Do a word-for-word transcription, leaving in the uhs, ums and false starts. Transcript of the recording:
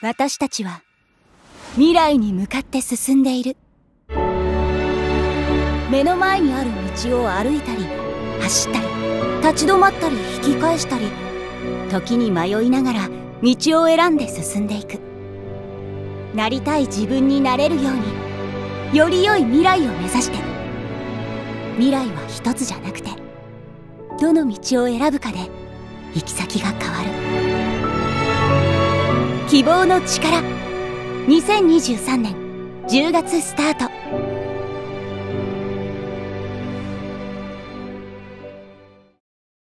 私たちは未来に向かって進んでいる。目の前にある道を歩いたり走ったり立ち止まったり引き返したり、時に迷いながら道を選んで進んでいく。なりたい自分になれるように、より良い未来を目指して。未来は一つじゃなくて、どの道を選ぶかで行き先が変わる。希望の力、にせんにじゅうさんねんじゅうがつスタート。